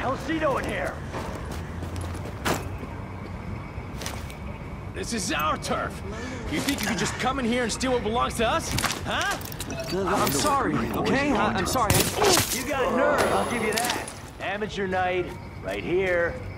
hell's he doing here? This is our turf. You think you can just come in here and steal what belongs to us? Huh? I'm sorry, okay? I'm sorry. You got nerve, I'll give you that. Amateur night, right here.